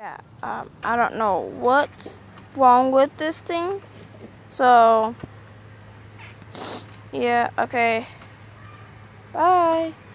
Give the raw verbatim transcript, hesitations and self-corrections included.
Yeah, um, I don't know what's wrong with this thing. So, yeah, okay. Bye.